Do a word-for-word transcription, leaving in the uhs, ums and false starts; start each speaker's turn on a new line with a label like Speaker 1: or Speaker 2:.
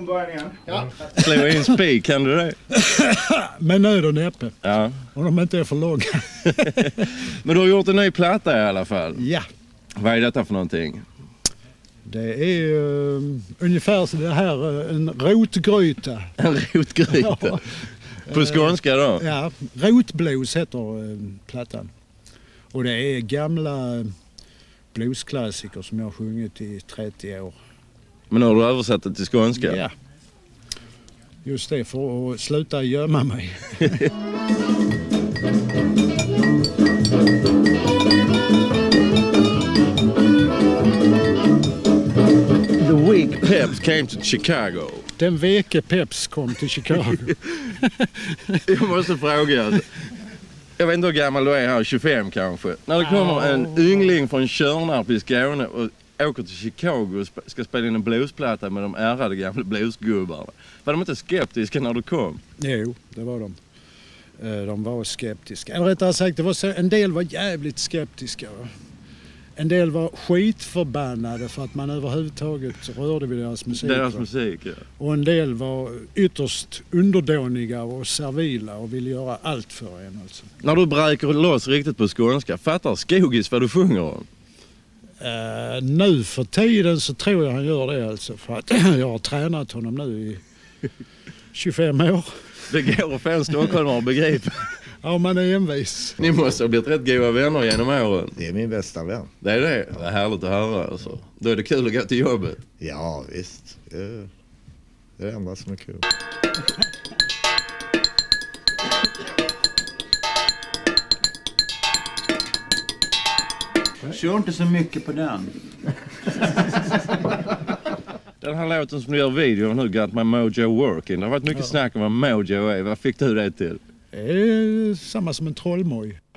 Speaker 1: från början igen.
Speaker 2: Ja.
Speaker 3: Slå in spik, kan du det?
Speaker 2: Men nöd och näppe.
Speaker 3: Ja.
Speaker 2: Och de inte är för långa.
Speaker 3: Men du har gjort en ny platta i alla fall.
Speaker 2: Ja.
Speaker 3: Vad är detta för någonting?
Speaker 2: Det är uh, ungefär så det här, uh, en rotgryta.
Speaker 3: En rotgryta? Ja. På skånska då?
Speaker 2: Ja, rotblues heter uh, plattan. Och det är gamla bluesklassiker som jag har sjungit i trettio år.
Speaker 3: Men har du översatt det till skånska?
Speaker 2: Ja. Just det, för att sluta gömma mig.
Speaker 3: The week Peps came to Chicago.
Speaker 2: Den vecka Peps kom till Chicago.
Speaker 3: Jag måste fråga. Alltså. Jag vet inte hur gammal du är här, tjugofem kanske. När det kommer en yngling från Tjörnarp i Skåne och åker till Chicago och ska spela in en bluesplatta med de ärade gamla bluesgubbarna. Var de inte skeptiska när du kom?
Speaker 2: Jo, det var de. De var skeptiska. Eller rättare sagt, det var så, en del var jävligt skeptiska. En del var skitförbannade för att man överhuvudtaget rörde vid deras musik.
Speaker 3: Deras musik, ja.
Speaker 2: Och en del var ytterst underdåniga och servila och ville göra allt för en. Alltså.
Speaker 3: När du bräker loss riktigt på skånska, fattar Skogis vad du sjunger om?
Speaker 2: Uh, nu för tiden så tror jag han gör det alltså. För att jag har tränat honom nu i tjugofem år.
Speaker 3: Det går att få en stockholmare att begripa.
Speaker 2: Ja, man är envis.
Speaker 3: Ni måste ha blivit rätt goda vänner genom åren.
Speaker 4: Det är min bästa vän.
Speaker 3: Det är det. Det är härligt att höra. Alltså. Då är det kul att gå till jobbet.
Speaker 4: Ja, visst. Det är det, är det enda som är kul.
Speaker 1: Kör inte så mycket på den.
Speaker 3: Den här låten som du gör video nu, Got My Mojo Working. Det har varit mycket ja. snack om vad mojo är. Vad fick du det till?
Speaker 2: Det är samma som en trollmoj.